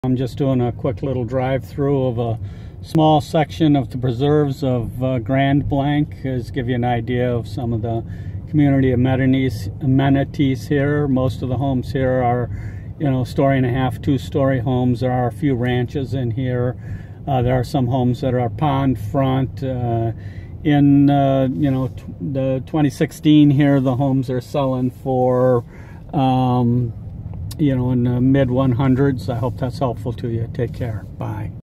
I'm just doing a quick little drive-through of a small section of the preserves of Grand Blanc, to give you an idea of some of the community amenities here. Most of the homes here are, story and a half, two-story homes. There are a few ranches in here. There are some homes that are pond front. In the 2016 here, the homes are selling for in the mid 100s. I hope that's helpful to you. Take care. Bye.